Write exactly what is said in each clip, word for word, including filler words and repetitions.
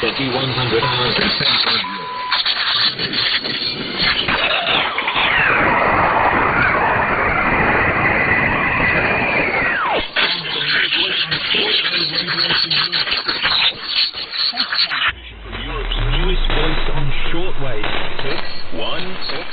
City one hundred hours. Europe's newest voice on shortwave. Six one six.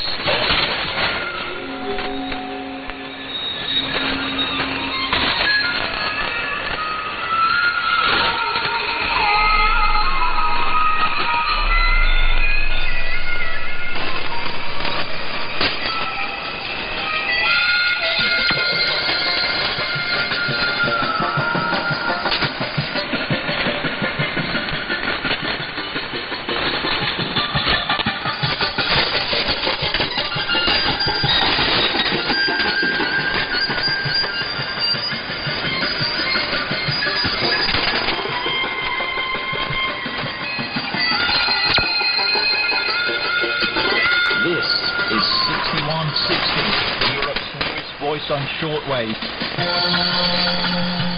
This is sixty-one sixty, Europe's newest voice on shortwave.